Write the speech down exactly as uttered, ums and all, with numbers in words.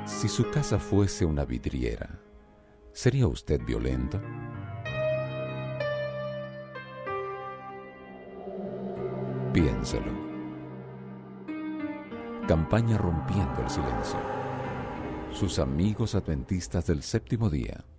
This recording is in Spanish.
Si su casa fuese una vidriera, ¿sería usted violento? Piénselo. Campaña Rompiendo el Silencio. Sus amigos adventistas del séptimo día.